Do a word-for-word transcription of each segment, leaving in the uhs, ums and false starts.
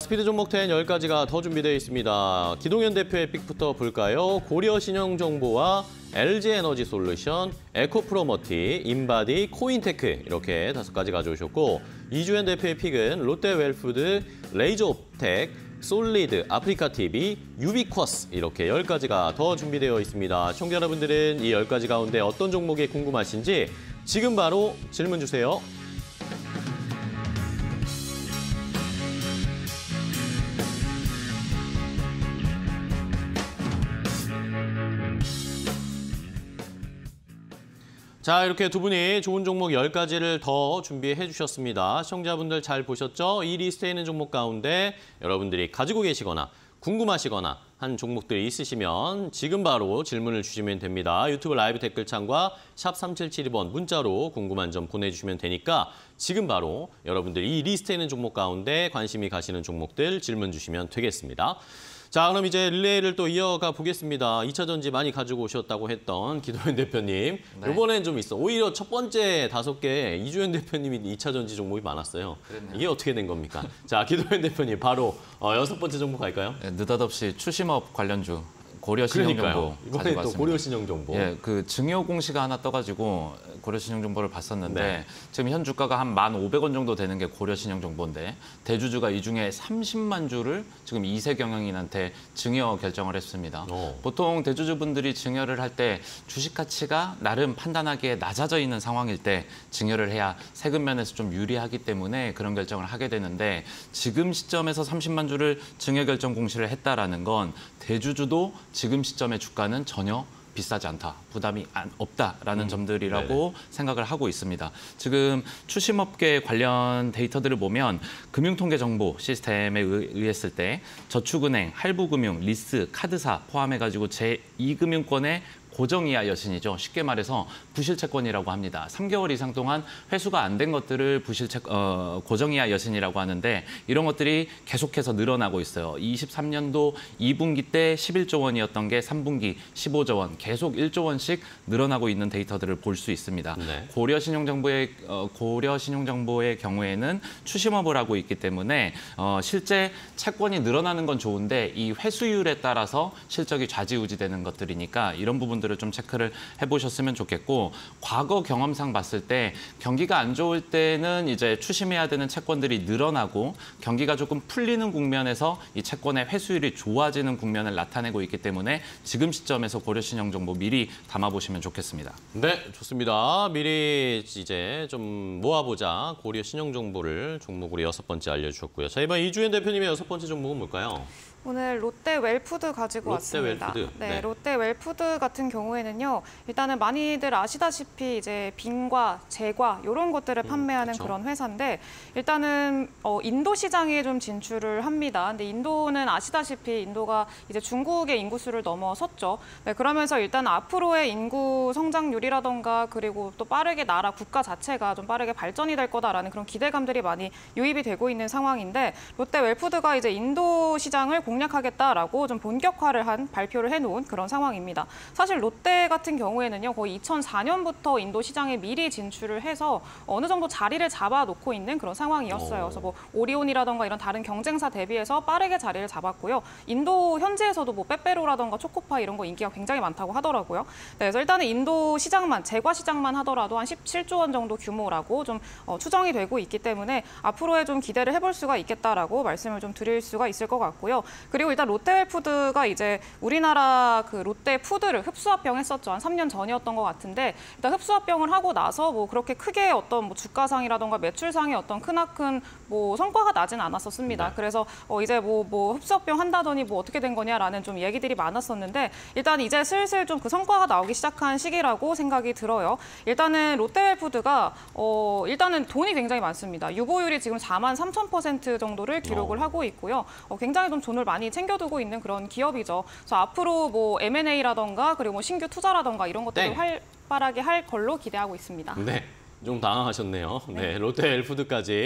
스피드 종목 텐 열 가지가 더 준비되어 있습니다. 기동현 대표의 픽부터 볼까요? 고려신용정보와 엘지에너지솔루션, 에코프로머티, 인바디, 코인테크 이렇게 다섯 가지 가져오셨고 이주현 대표의 픽은 롯데웰푸드, 레이저옵텍, 솔리드, 아프리카티비, 유비쿼스 이렇게 열 가지가 더 준비되어 있습니다. 시청자 여러분들은 이 열 가지 가운데 어떤 종목이 궁금하신지 지금 바로 질문 주세요. 자, 이렇게 두 분이 좋은 종목 열 가지를 더 준비해 주셨습니다. 시청자분들 잘 보셨죠? 이 리스트에 있는 종목 가운데 여러분들이 가지고 계시거나 궁금하시거나 한 종목들이 있으시면 지금 바로 질문을 주시면 됩니다. 유튜브 라이브 댓글창과 샵 삼칠칠이 번 문자로 궁금한 점 보내주시면 되니까 지금 바로 여러분들이 이 리스트에 있는 종목 가운데 관심이 가시는 종목들 질문 주시면 되겠습니다. 자, 그럼 이제 릴레이를 또 이어가 보겠습니다. 이 차 전지 많이 가지고 오셨다고 했던 기동현 대표님. 네. 이번엔 좀 있어. 오히려 첫 번째 다섯 개 이주현 대표님이 이 차 전지 종목이 많았어요. 그랬네요. 이게 어떻게 된 겁니까? 자, 기동현 대표님 바로 어, 여섯 번째 종목 갈까요? 네, 느닷없이 추심업 관련주. 고려신용정보 이번에 또 고려신용정보. 예, 그 증여 공시가 하나 떠가지고 고려신용정보를 봤었는데 네. 지금 현 주가가 한 만 오백 원 정도 되는 게 고려신용정보인데 대주주가 이 중에 삼십만 주를 지금 이세 경영인한테 증여 결정을 했습니다. 오. 보통 대주주분들이 증여를 할 때 주식 가치가 나름 판단하기에 낮아져 있는 상황일 때 증여를 해야 세금 면에서 좀 유리하기 때문에 그런 결정을 하게 되는데 지금 시점에서 삼십만 주를 증여 결정 공시를 했다라는 건 대주주도 지금 시점의 주가는 전혀 비싸지 않다, 부담이 없다라는 음, 점들이라고 네네. 생각을 하고 있습니다. 지금 추심업계 관련 데이터들을 보면 금융통계정보 시스템에 의했을 때 저축은행, 할부금융, 리스, 카드사 포함해가지고 제이 금융권의 고정이하 여신이죠. 쉽게 말해서 부실채권이라고 합니다. 삼 개월 이상 동안 회수가 안 된 것들을 부실채 어, 고정이하 여신이라고 하는데 이런 것들이 계속해서 늘어나고 있어요. 이십삼 년도 이 분기 때 십일조 원이었던 게 삼 분기 십오조 원, 계속 일조 원씩 늘어나고 있는 데이터들을 볼 수 있습니다. 네. 고려신용정보의 어, 고려신용정보의 경우에는 추심업을 하고 있기 때문에 어, 실제 채권이 늘어나는 건 좋은데 이 회수율에 따라서 실적이 좌지우지되는 것들이니까 이런 부분들 좀 체크를 해보셨으면 좋겠고 과거 경험상 봤을 때 경기가 안 좋을 때는 이제 추심해야 되는 채권들이 늘어나고 경기가 조금 풀리는 국면에서 이 채권의 회수율이 좋아지는 국면을 나타내고 있기 때문에 지금 시점에서 고려신용정보 미리 담아보시면 좋겠습니다. 네, 좋습니다. 미리 이제 좀 모아보자. 고려신용정보를 종목으로 여섯 번째 알려주셨고요. 자, 이번 이주현 대표님의 여섯 번째 종목은 뭘까요? 오늘 롯데웰푸드 가지고 롯데 왔습니다. 웰푸드. 네, 네. 롯데웰푸드 같은 경우에는요. 일단은 많이들 아시다시피 이제 빙과 제과 이런 것들을 음, 판매하는 그쵸. 그런 회사인데 일단은 어, 인도 시장에 좀 진출을 합니다. 근데 인도는 아시다시피 인도가 이제 중국의 인구수를 넘어섰죠. 네, 그러면서 일단 앞으로의 인구 성장률이라던가 그리고 또 빠르게 나라 국가 자체가 좀 빠르게 발전이 될 거다라는 그런 기대감들이 많이 유입이 되고 있는 상황인데 롯데웰푸드가 이제 인도 시장을 공략하겠다라고 좀 본격화를 한 발표를 해놓은 그런 상황입니다. 사실 롯데 같은 경우에는요, 거의 이천사 년부터 인도 시장에 미리 진출을 해서 어느 정도 자리를 잡아놓고 있는 그런 상황이었어요. 그래서 뭐 오리온이라던가 이런 다른 경쟁사 대비해서 빠르게 자리를 잡았고요. 인도 현지에서도 뭐 빼빼로라던가 초코파 이런 거 인기가 굉장히 많다고 하더라고요. 네, 그래서 일단은 인도 시장만, 제과 시장만 하더라도 한 십칠조 원 정도 규모라고 좀 어, 추정이 되고 있기 때문에 앞으로의 좀 기대를 해볼 수가 있겠다라고 말씀을 좀 드릴 수가 있을 것 같고요. 그리고 일단 롯데웰푸드가 이제 우리나라 그 롯데푸드를 흡수합병했었죠. 한 삼 년 전이었던 것 같은데 일단 흡수합병을 하고 나서 뭐 그렇게 크게 어떤 뭐 주가상이라던가 매출상의 어떤 크나큰 뭐 성과가 나진 않았었습니다. 네. 그래서 어 이제 뭐, 뭐 흡수합병 한다더니 뭐 어떻게 된 거냐라는 좀 얘기들이 많았었는데 일단 이제 슬슬 좀 그 성과가 나오기 시작한 시기라고 생각이 들어요. 일단은 롯데웰푸드가 어 일단은 돈이 굉장히 많습니다. 유보율이 지금 사만 삼천 퍼센트 정도를 기록을 오. 하고 있고요. 어 굉장히 좀 돈을 많이 챙겨두고 있는 그런 기업이죠. 그래서 앞으로 뭐 엠 앤 에이라던가 그리고 뭐 신규 투자라던가 이런 것들을 땡. 활발하게 할 걸로 기대하고 있습니다. 네, 좀 당황하셨네요. 네, 네. 롯데웰푸드까지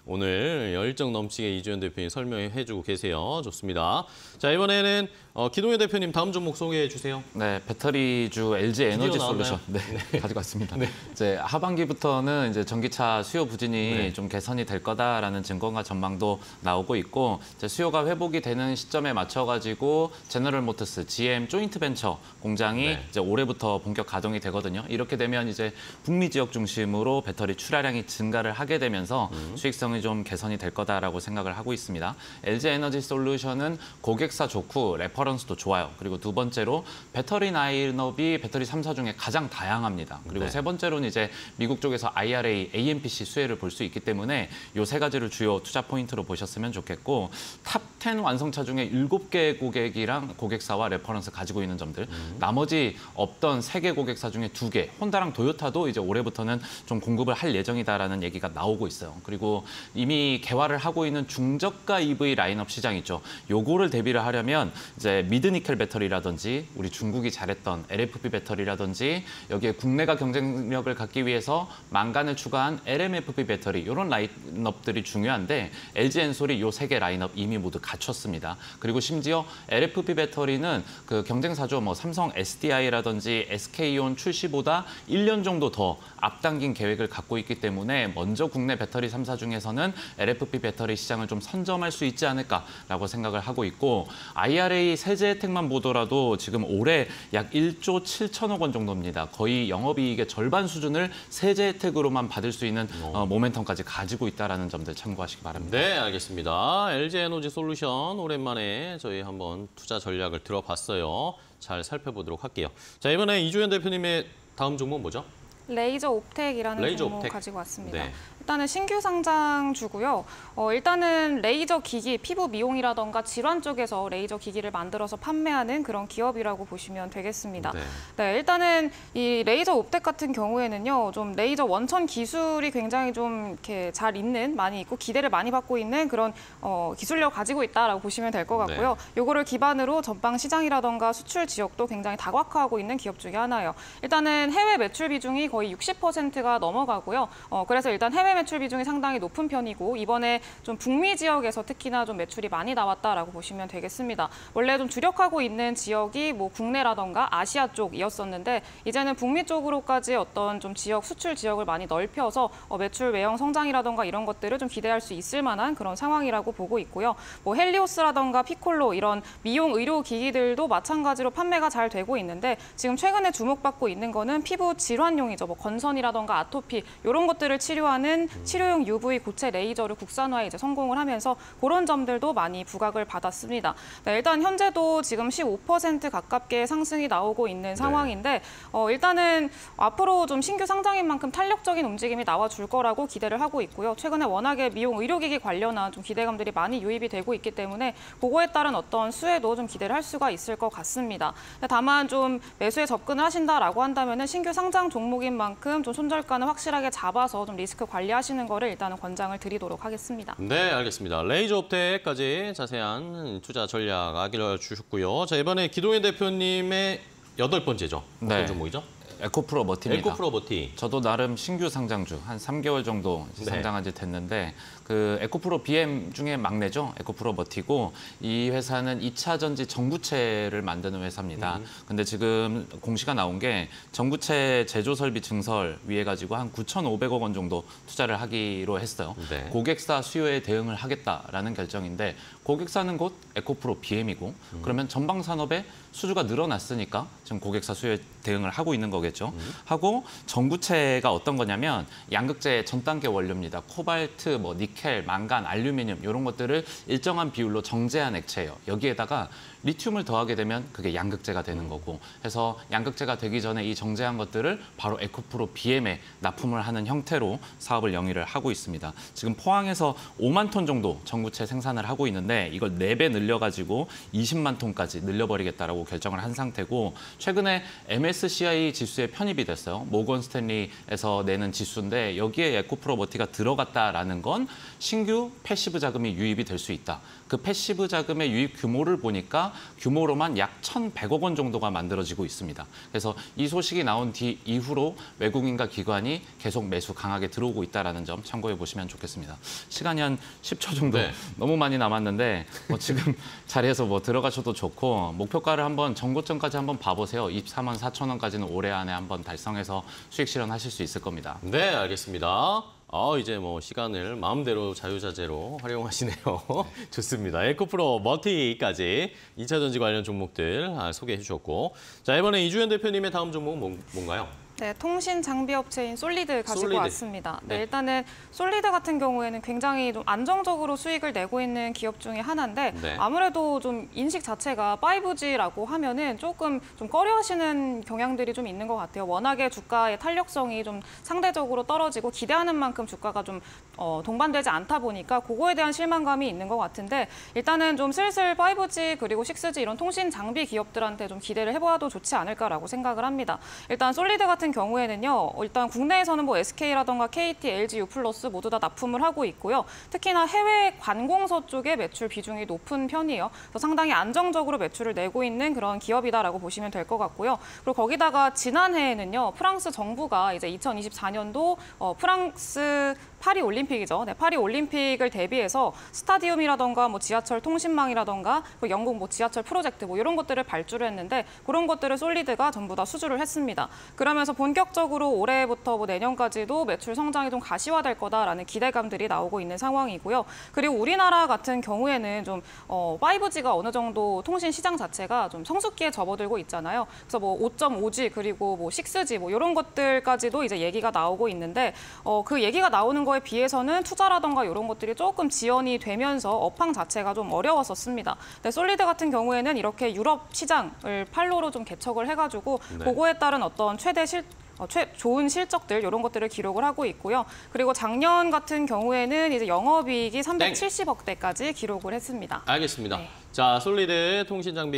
오늘 열정 넘치게 이주연 대표님 설명해주고 계세요. 좋습니다. 자, 이번에는 어, 기동현 대표님 다음 종목 소개해 주세요. 네, 배터리주 엘지 에너지 솔루션 네, 네. 가지고 왔습니다. 네. 이제 하반기부터는 이제 전기차 수요 부진이 네. 좀 개선이 될 거다라는 증거가 전망도 나오고 있고 이제 수요가 회복이 되는 시점에 맞춰가지고 제너럴 모터스, 지엠 조인트 벤처 공장이 네. 이제 올해부터 본격 가동이 되거든요. 이렇게 되면 이제 북미 지역 중심으로 배터리 출하량이 증가를 하게 되면서 음. 수익성이 좀 개선이 될 거다라고 생각을 하고 있습니다. 엘지 에너지 솔루션은 고객사 좋고 레퍼런스도 좋아요. 그리고 두 번째로 배터리 라인업이 배터리 삼 사 중에 가장 다양합니다. 그리고 네. 세 번째로는 이제 미국 쪽에서 아이알에이, 에이엠피씨 수혜를 볼 수 있기 때문에 이 세 가지를 주요 투자 포인트로 보셨으면 좋겠고 탑 텐 완성차 중에 일곱 개 고객이랑 고객사와 레퍼런스 가지고 있는 점들 음. 나머지 없던 세 개 고객사 중에 두 개 혼다랑 도요타도 이제 올해부터는 좀 공급을 할 예정이다라는 얘기가 나오고 있어요. 그리고 이미 개화를 하고 있는 중저가 이브이 라인업 시장 있죠. 요거를 대비를 하려면 이제 미드니켈 배터리라든지 우리 중국이 잘했던 엘에프피 배터리라든지 여기에 국내가 경쟁력을 갖기 위해서 망간을 추가한 엘엠에프피 배터리 이런 라인업들이 중요한데 엘지엔솔이 요 세 개 라인업 이미 모두 갖췄습니다. 그리고 심지어 엘에프피 배터리는 그 경쟁사죠. 뭐 삼성 에스디아이라든지 에스케이온 출시보다 일 년 정도 더 앞당긴 계획을 갖고 있기 때문에 먼저 국내 배터리 삼 사 중에서는 엘에프피 배터리 시장을 좀 선점할 수 있지 않을까라고 생각을 하고 있고 아이알에이 세제 혜택만 보더라도 지금 올해 약 일조 칠천억 원 정도입니다. 거의 영업이익의 절반 수준을 세제 혜택으로만 받을 수 있는 어, 모멘텀까지 가지고 있다는 점들 참고하시기 바랍니다. 네, 알겠습니다. 엘지 에너지 솔루션 오랜만에 저희 한번 투자 전략을 들어봤어요. 잘 살펴보도록 할게요. 자, 이번에 이주연 대표님의 다음 종목 뭐죠? 레이저 옵텍이라는 레이저 종목 옵텍. 가지고 왔습니다. 네. 일단은 신규 상장주고요. 어, 일단은 레이저 기기, 피부 미용이라던가 질환 쪽에서 레이저 기기를 만들어서 판매하는 그런 기업이라고 보시면 되겠습니다. 네. 네, 일단은 이 레이저 옵텍 같은 경우에는요, 좀 레이저 원천 기술이 굉장히 좀 이렇게 잘 있는, 많이 있고 기대를 많이 받고 있는 그런 어, 기술력을 가지고 있다라고 보시면 될 것 같고요. 네. 요거를 기반으로 전방 시장이라던가 수출 지역도 굉장히 다각화하고 있는 기업 중에 하나예요. 일단은 해외 매출 비중이 거의 육십 퍼센트가 넘어가고요. 어, 그래서 일단 해외 매출 비중이 상당히 높은 편이고 이번에 좀 북미 지역에서 특히나 좀 매출이 많이 나왔다라고 보시면 되겠습니다. 원래 좀 주력하고 있는 지역이 뭐 국내라던가 아시아 쪽이었었는데 이제는 북미 쪽으로까지 어떤 좀 지역 수출 지역을 많이 넓혀서 어, 매출 외형 성장이라던가 이런 것들을 좀 기대할 수 있을 만한 그런 상황이라고 보고 있고요. 뭐 헬리오스라던가 피콜로 이런 미용 의료 기기들도 마찬가지로 판매가 잘 되고 있는데 지금 최근에 주목받고 있는 거는 피부 질환용이죠. 뭐 건선이라던가 아토피 이런 것들을 치료하는 치료용 유브이 고체 레이저를 국산화에 이제 성공을 하면서 그런 점들도 많이 부각을 받았습니다. 네, 일단 현재도 지금 십오 퍼센트 가깝게 상승이 나오고 있는 상황인데 어, 일단은 앞으로 좀 신규 상장인 만큼 탄력적인 움직임이 나와줄 거라고 기대를 하고 있고요. 최근에 워낙에 미용 의료기기 관련한 좀 기대감들이 많이 유입이 되고 있기 때문에 그거에 따른 어떤 수혜도 좀 기대를 할 수가 있을 것 같습니다. 다만 좀 매수에 접근을 하신다라고 한다면은 신규 상장 종목인 만큼 좀 손절가는 확실하게 잡아서 좀 리스크 관리하시는 거를 일단은 권장을 드리도록 하겠습니다. 네, 알겠습니다. 레이저 옵텍까지 자세한 투자 전략 알려주셨고요. 자, 이번에 기동현 대표님의 여덟 번째죠. 어떤 네. 종목이죠? 에코프로 머티입니다. 에코프로 머티. 저도 나름 신규 상장주 한 삼 개월 정도 네. 상장한 지 됐는데 그 에코프로 비엠 중에 막내죠. 에코프로 머티고 이 회사는 이 차 전지 전구체를 만드는 회사입니다. 음. 근데 지금 공시가 나온 게 전구체 제조 설비 증설 위해 가지고 한 구천오백억 원 정도 투자를 하기로 했어요. 네. 고객사 수요에 대응을 하겠다라는 결정인데 고객사는 곧 에코프로 비엠이고 음. 그러면 전방 산업에 수주가 늘어났으니까 지금 고객사 수요에 대응을 하고 있는 거겠죠. 음. 하고 전구체가 어떤 거냐면 양극재 전 단계 원료입니다. 코발트, 뭐 니켈, 망간, 알루미늄 이런 것들을 일정한 비율로 정제한 액체예요. 여기에다가 리튬을 더하게 되면 그게 양극재가 되는 거고 해서 양극재가 되기 전에 이 정제한 것들을 바로 에코프로 비엠에 납품을 하는 형태로 사업을 영위를 하고 있습니다. 지금 포항에서 오만 톤 정도 전구체 생산을 하고 있는데 있는데 이걸 네 배 늘려가지고 이십만 톤까지 늘려버리겠다라고 결정을 한 상태고 최근에 엠에스시아이 지수에 편입이 됐어요. 모건 스탠리에서 내는 지수인데 여기에 에코프로버티가 들어갔다라는 건 신규 패시브 자금이 유입이 될 수 있다. 그 패시브 자금의 유입 규모를 보니까 규모로만 약 천백억 원 정도가 만들어지고 있습니다. 그래서 이 소식이 나온 뒤 이후로 외국인과 기관이 계속 매수 강하게 들어오고 있다는 점 참고해 보시면 좋겠습니다. 시간이 한 십 초 정도 네. 너무 많이 남았는데 뭐 지금 자리에서 뭐 들어가셔도 좋고 목표가를 한번 전고점까지 한번 봐보세요. 이십사만 사천 원까지는 올해 안에 한번 달성해서 수익 실현하실 수 있을 겁니다. 네, 알겠습니다. 아, 이제 뭐 시간을 마음대로 자유자재로 활용하시네요. 좋습니다. 에코프로 멀티까지 이 차 전지 관련 종목들 아, 소개해 주셨고. 자, 이번에 이주연 대표님의 다음 종목은 뭔- 뭔가요? 네, 통신 장비 업체인 솔리드 가지고 솔리드. 왔습니다. 네, 네. 일단은 솔리드 같은 경우에는 굉장히 좀 안정적으로 수익을 내고 있는 기업 중에 하나인데 네. 아무래도 좀 인식 자체가 파이브지라고 하면은 조금 좀 꺼려하시는 경향들이 좀 있는 것 같아요. 워낙에 주가의 탄력성이 좀 상대적으로 떨어지고 기대하는 만큼 주가가 좀 어, 동반되지 않다 보니까 그거에 대한 실망감이 있는 것 같은데 일단은 좀 슬슬 파이브지 그리고 식스지 이런 통신 장비 기업들한테 좀 기대를 해봐도 좋지 않을까라고 생각을 합니다. 일단 솔리드 같은 경우에는요. 일단 국내에서는 뭐 에스케이라던가 케이티, 엘지, 유플러스 모두 다 납품을 하고 있고요. 특히나 해외 관공서 쪽에 매출 비중이 높은 편이에요. 그래서 상당히 안정적으로 매출을 내고 있는 그런 기업이다라고 보시면 될 것 같고요. 그리고 거기다가 지난해에는요. 프랑스 정부가 이제 이천이십사 년도 어, 프랑스 파리 올림픽이죠. 네, 파리 올림픽을 대비해서 스타디움이라던가 뭐 지하철 통신망이라던가 그리고 영국 뭐 지하철 프로젝트 뭐 이런 것들을 발주를 했는데 그런 것들을 솔리드가 전부 다 수주를 했습니다. 그러면서 본격적으로 올해부터 뭐 내년까지도 매출 성장이 좀 가시화될 거다라는 기대감들이 나오고 있는 상황이고요. 그리고 우리나라 같은 경우에는 좀 어, 파이브지가 어느 정도 통신 시장 자체가 좀 성숙기에 접어들고 있잖아요. 그래서 뭐 오 점 오 지 그리고 뭐 식스지 뭐 이런 것들까지도 이제 얘기가 나오고 있는데 어, 그 얘기가 나오는 거에 비해서는 투자라던가 이런 것들이 조금 지연이 되면서 업황 자체가 좀 어려웠었습니다. 근데 솔리드 같은 경우에는 이렇게 유럽 시장을 팔로로 좀 개척을 해가지고 네. 그거에 따른 어떤 최대 실 어, 최, 좋은 실적들 이런 것들을 기록을 하고 있고요. 그리고 작년 같은 경우에는 이제 영업이익이 삼백칠십억 대까지 기록을 했습니다. 알겠습니다. 네. 자, 솔리드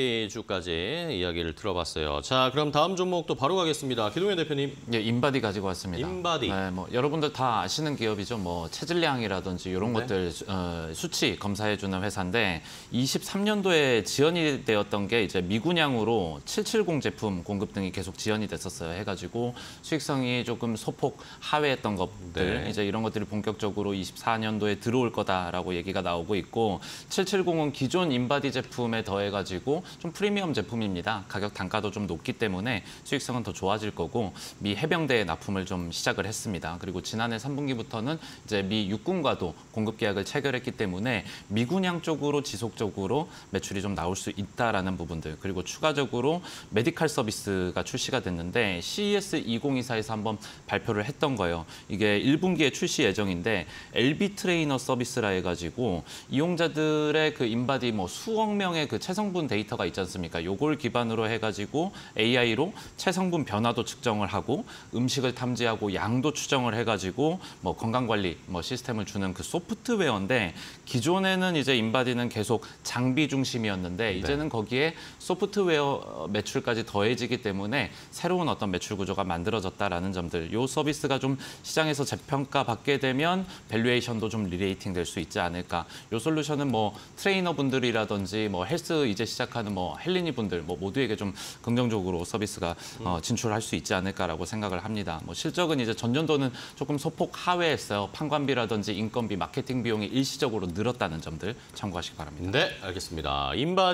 통신장비주까지 이야기를 들어봤어요. 자, 그럼 다음 종목도 바로 가겠습니다. 기동현 대표님. 예, 인바디 가지고 왔습니다. 인바디. 네, 뭐 여러분들 다 아시는 기업이죠. 뭐 체질량이라든지 이런 네. 것들 어, 수치 검사해주는 회사인데 이십삼 년도에 지연이 되었던 게 이제 미군양으로 칠백칠십 제품 공급 등이 계속 지연이 됐었어요. 해가지고 수익성이 조금 소폭 하회했던 것들 네. 이제 이런 것들이 본격적으로 이십사 년도에 들어올 거다라고 얘기가 나오고 있고 칠백칠십은 기존 인바디 제품에 더해가지고 좀 프리미엄 제품입니다. 가격 단가도 좀 높기 때문에 수익성은 더 좋아질 거고 미 해병대에 납품을 좀 시작을 했습니다. 그리고 지난해 삼 분기부터는 이제 미 육군과도 공급 계약을 체결했기 때문에 미군양 쪽으로 지속적으로 매출이 좀 나올 수 있다라는 부분들 그리고 추가적으로 메디칼 서비스가 출시가 됐는데 씨이에스 이천이십사에서 한번 발표를 했던 거예요. 이게 일 분기에 출시 예정인데 엘비 트레이너 서비스라 해가지고 이용자들의 그 인바디 뭐 수억 명의 그 체성분 데이터가 있지 않습니까? 요걸 기반으로 해가지고 에이아이로 체성분 변화도 측정을 하고 음식을 탐지하고 양도 추정을 해가지고 뭐 건강관리 뭐 시스템을 주는 그 소프트웨어인데 기존에는 이제 인바디는 계속 장비 중심이었는데 이제는 거기에 소프트웨어 매출까지 더해지기 때문에 새로운 어떤 매출 구조가 만들어졌다라는 점들 요 서비스가 좀 시장에서 재평가 받게 되면 밸류에이션도 좀 리레이팅 될 수 있지 않을까. 요 솔루션은 뭐 트레이너 분들이라든지 뭐 헬스 이제 시작하는 뭐 헬린이 분들 뭐 모두에게 좀 긍정적으로 서비스가 어, 진출할 수 있지 않을까라고 생각을 합니다. 뭐 실적은 이제 전년도는 조금 소폭 하회했어요. 판관비라든지 인건비, 마케팅 비용이 일시적으로 늘었다는 점들 참고하시기 바랍니다. 네, 알겠습니다.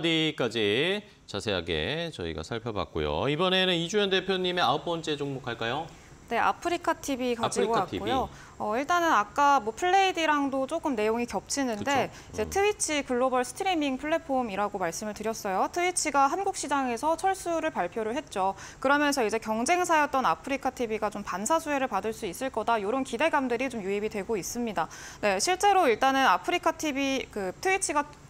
인바디까지 자세하게 저희가 살펴봤고요. 이번에는 이주연 대표님의 아홉 번째 종목 갈까요? 네, 아프리카 티비 가지고 아프리카 티비. 왔고요. 어, 일단은 아까 뭐 플레이디랑도 조금 내용이 겹치는데 그쵸? 이제 음. 트위치 글로벌 스트리밍 플랫폼이라고 말씀을 드렸어요. 트위치가 한국 시장에서 철수를 발표를 했죠. 그러면서 이제 경쟁사였던 아프리카 티비가 좀 반사수혜를 받을 수 있을 거다. 이런 기대감들이 좀 유입이 되고 있습니다. 네, 실제로 일단은 아프리카 티비 그 트위치가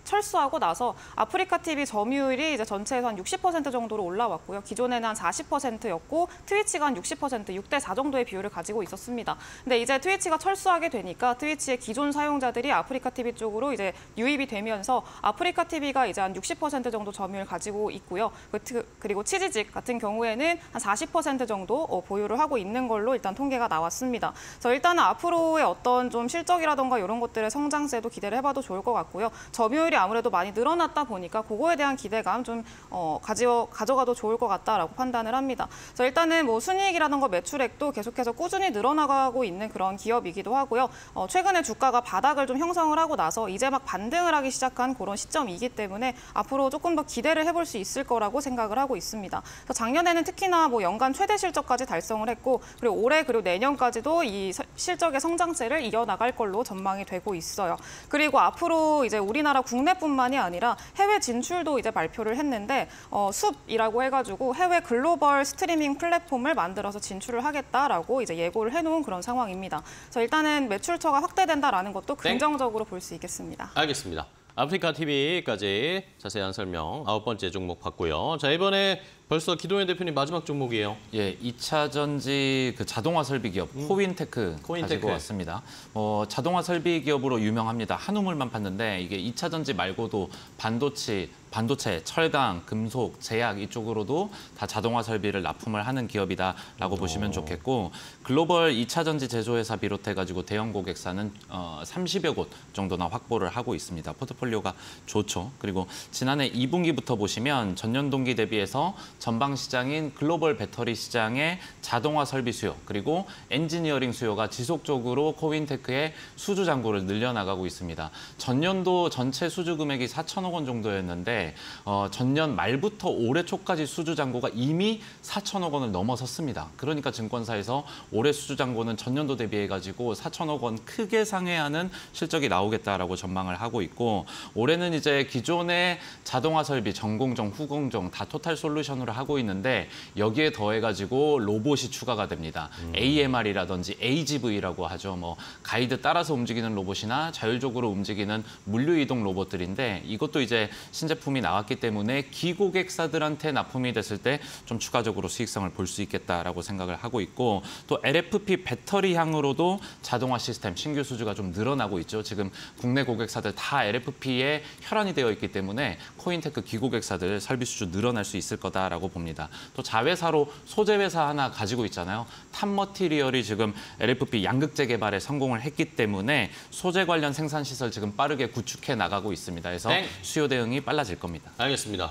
철수하고 나서 아프리카 티비 점유율이 이제 전체에서 한 육십 퍼센트 정도로 올라왔고요. 기존에는 한 사십 퍼센트였고 트위치가 한 육십 퍼센트, 육 대 사 정도의 비율을 가지고 있었습니다. 근데 이제 트위치가 철수하게 되니까 트위치의 기존 사용자들이 아프리카 티비 쪽으로 이제 유입이 되면서 아프리카 티비가 이제 한 육십 퍼센트 정도 점유율 가지고 있고요. 그리고 치지직 같은 경우에는 한 사십 퍼센트 정도 보유를 하고 있는 걸로 일단 통계가 나왔습니다. 그래서 일단은 앞으로의 어떤 좀 실적이라던가 이런 것들의 성장세도 기대를 해봐도 좋을 것 같고요. 점유율이 아무래도 많이 늘어났다 보니까 그거에 대한 기대감 좀 어, 가져, 가져가도 좋을 것 같다라고 판단을 합니다. 그래서 일단은 뭐 순이익이라던가 매출액도 계속해서 꾸준히 늘어나가고 있는 그런 기업이기도 하고요. 어, 최근에 주가가 바닥을 좀 형성을 하고 나서 이제 막 반등을 하기 시작한 그런 시점이기 때문에 앞으로 조금 더 기대를 해볼 수 있을 거라고 생각을 하고 있습니다. 그래서 작년에는 특히나 뭐 연간 최대 실적까지 달성을 했고 그리고 올해 그리고 내년까지도 이 실적의 성장세를 이어나갈 걸로 전망이 되고 있어요. 그리고 앞으로 이제 우리나라 국내뿐만이 아니라 해외 진출도 이제 발표를 했는데 어, 숲이라고 해가지고 해외 글로벌 스트리밍 플랫폼을 만들어서 진출을 하겠다라고 이제 예고를 해놓은 그런 상황입니다. 그래서 일단은 매출처가 확대된다라는 것도 긍정적으로 볼 수 있겠습니다. 알겠습니다. 아프리카 티비까지 자세한 설명 아홉 번째 종목 봤고요. 자, 이번에 벌써 기동현 대표님 마지막 종목이에요. 예, 이 차 전지 그 자동화 설비 기업 음. 코윈테크, 코윈테크 가지고 왔습니다. 어, 자동화 설비 기업으로 유명합니다. 한우물만 팠는데 이게 이 차 전지 말고도 반도체, 반도체, 철강, 금속, 제약 이쪽으로도 다 자동화 설비를 납품을 하는 기업이다라고 오. 보시면 좋겠고 글로벌 이 차 전지 제조회사 비롯해가지고 대형 고객사는 어, 삼십여 곳 정도나 확보를 하고 있습니다. 포트폴리오가 좋죠. 그리고 지난해 이 분기부터 보시면 전년 동기 대비해서 전방 시장인 글로벌 배터리 시장의 자동화 설비 수요 그리고 엔지니어링 수요가 지속적으로 코윈테크의 수주 잔고를 늘려나가고 있습니다. 전년도 전체 수주 금액이 사천억 원 정도였는데 어, 전년 말부터 올해 초까지 수주 잔고가 이미 사천억 원을 넘어섰습니다. 그러니까 증권사에서 올해 수주 잔고는 전년도 대비해가지고 사천억 원 크게 상회하는 실적이 나오겠다라고 전망을 하고 있고 올해는 이제 기존의 자동화 설비 전공정, 후공정 다 토탈 솔루션으로 하고 있는데 여기에 더해가지고 로봇이 추가가 됩니다. 음. 에이엠알이라든지 에이지브이라고 하죠. 뭐 가이드 따라서 움직이는 로봇이나 자율적으로 움직이는 물류 이동 로봇들인데 이것도 이제 신제품이 나왔기 때문에 기고객사들한테 납품이 됐을 때 좀 추가적으로 수익성을 볼 수 있겠다라고 생각을 하고 있고 또 엘에프피 배터리향으로도 자동화 시스템 신규 수주가 좀 늘어나고 있죠. 지금 국내 고객사들 다 엘에프피에 혈안이 되어 있기 때문에 코인테크 기고객사들 설비 수주 늘어날 수 있을 거다라고 봅니다. 또 자회사로 소재 회사 하나 가지고 있잖아요. 탑머티리얼이 지금 엘에프피 양극재 개발에 성공을 했기 때문에 소재 관련 생산 시설 지금 빠르게 구축해 나가고 있습니다. 그래서 네. 수요 대응이 빨라질 겁니다. 알겠습니다.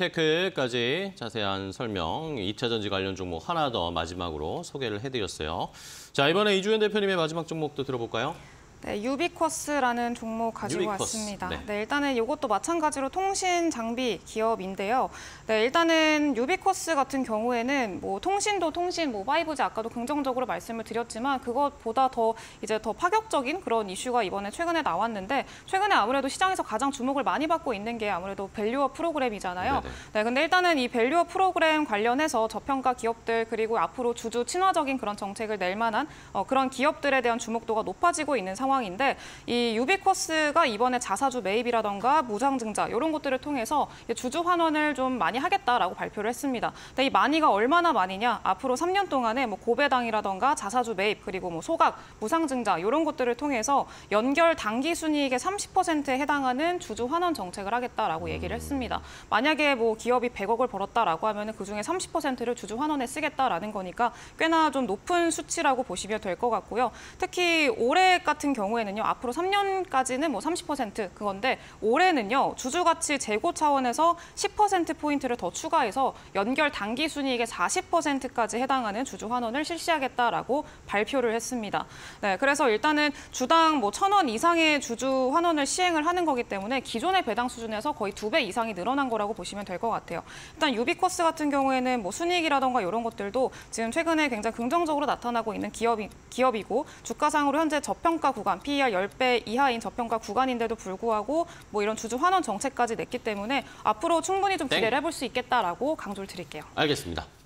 코인테크까지 자세한 설명, 이 차 전지 관련 종목 하나 더 마지막으로 소개를 해드렸어요. 자, 이번에 이주연 대표님의 마지막 종목도 들어볼까요? 네, 유비쿼스라는 종목 가지고 유비쿼스. 왔습니다. 네. 네, 일단은 이것도 마찬가지로 통신 장비 기업인데요. 네, 일단은 유비쿼스 같은 경우에는 뭐 통신도 통신, 뭐 파이브지 아까도 긍정적으로 말씀을 드렸지만 그것보다 더 이제 더 파격적인 그런 이슈가 이번에 최근에 나왔는데 최근에 아무래도 시장에서 가장 주목을 많이 받고 있는 게 아무래도 밸류업 프로그램이잖아요. 네네. 네, 근데 일단은 이 밸류업 프로그램 관련해서 저평가 기업들 그리고 앞으로 주주 친화적인 그런 정책을 낼 만한 어, 그런 기업들에 대한 주목도가 높아지고 있는 상황. 상황인데 이 유비쿼스가 이번에 자사주 매입이라던가 무상증자 이런 것들을 통해서 주주 환원을 좀 많이 하겠다라고 발표를 했습니다. 근데 이 많이가 얼마나 많이냐? 앞으로 삼 년 동안에 뭐 고배당이라던가 자사주 매입 그리고 뭐 소각, 무상증자 이런 것들을 통해서 연결 당기 순이익의 삼십 퍼센트에 해당하는 주주 환원 정책을 하겠다라고 얘기를 했습니다. 만약에 뭐 기업이 백억을 벌었다라고 하면 그중에 삼십 퍼센트를 주주 환원에 쓰겠다라는 거니까 꽤나 좀 높은 수치라고 보시면 될 것 같고요. 특히 올해 같은 경우에는요. 앞으로 삼 년까지는 뭐 삼십 퍼센트 그건데 올해는요. 주주 가치 재고 차원에서 십 퍼센트 포인트를 더 추가해서 연결 당기 순이익의 사십 퍼센트까지 해당하는 주주 환원을 실시하겠다라고 발표를 했습니다. 네, 그래서 일단은 주당 뭐 천 원 이상의 주주 환원을 시행을 하는 거기 때문에 기존의 배당 수준에서 거의 두 배 이상이 늘어난 거라고 보시면 될 것 같아요. 일단 유비쿼스 같은 경우에는 뭐 순이익이라던가 이런 것들도 지금 최근에 굉장히 긍정적으로 나타나고 있는 기업이, 기업이고 주가상으로 현재 저평가 구간 피이알 십 배 이하인 저평가 구간인데도 불구하고 뭐 이런 주주 환원 정책까지 냈기 때문에 앞으로 충분히 좀 기대를 해볼 수 있겠다라고 강조를 드릴게요. 알겠습니다.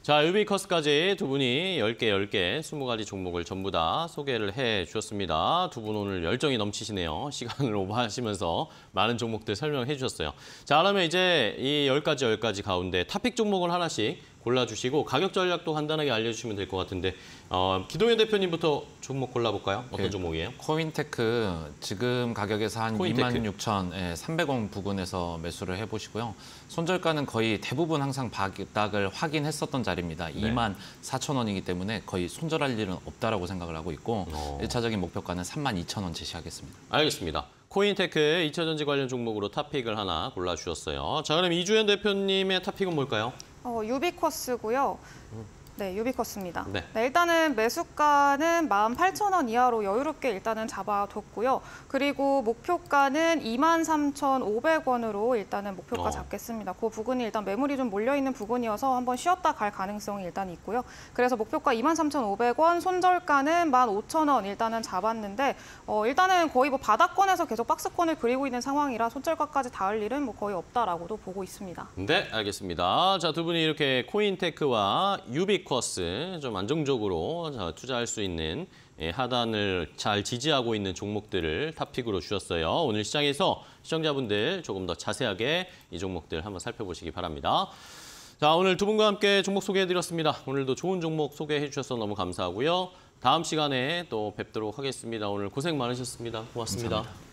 자, 유비커스까지 두 분이 열 개, 열 개, 스무 가지 종목을 전부 다 소개를 해 주셨습니다. 두 분 오늘 열정이 넘치시네요. 시간을 오버하시면서 많은 종목들 설명해 주셨어요. 자, 그러면 이제 이 열 가지, 열 가지 가운데 탑픽 종목을 하나씩 골라주시고 가격 전략도 간단하게 알려주시면 될 것 같은데 어, 기동현 대표님부터 종목 골라볼까요? 어떤 네. 종목이에요? 코인테크 지금 가격에서 한 코인테크. 이만 육천삼백 원 부근에서 매수를 해보시고요. 손절가는 거의 대부분 항상 바닥을 확인했었던 자리입니다. 네. 이만 사천 원이기 때문에 거의 손절할 일은 없다라고 생각을 하고 있고 어. 일차적인 목표가는 삼만 이천 원 제시하겠습니다. 알겠습니다. 코인테크 이 차 전지 관련 종목으로 탑픽을 하나 골라주셨어요. 자, 그럼 이주연 대표님의 탑픽은 뭘까요? 어, 유비쿼스고요. 네, 유비쿼스입니다. 네. 네, 일단은 매수가는 만 팔천 원 이하로 여유롭게 일단은 잡아뒀고요. 그리고 목표가는 이만 삼천오백 원으로 일단은 목표가 어. 잡겠습니다. 그 부분이 일단 매물이 좀 몰려있는 부분이어서 한번 쉬었다 갈 가능성이 일단 있고요. 그래서 목표가 이만 삼천오백 원, 손절가는 만 오천 원 일단은 잡았는데 어, 일단은 거의 뭐 바닥권에서 계속 박스권을 그리고 있는 상황이라 손절가까지 닿을 일은 뭐 거의 없다라고도 보고 있습니다. 네, 알겠습니다. 자, 두 분이 이렇게 코인테크와 유비쿼스 좀 안정적으로 투자할 수 있는 하단을 잘 지지하고 있는 종목들을 탑픽으로 주셨어요. 오늘 시장에서 시청자분들 조금 더 자세하게 이 종목들 한번 살펴보시기 바랍니다. 자, 오늘 두 분과 함께 종목 소개해드렸습니다. 오늘도 좋은 종목 소개해 주셔서 너무 감사하고요. 다음 시간에 또 뵙도록 하겠습니다. 오늘 고생 많으셨습니다. 고맙습니다. 감사합니다.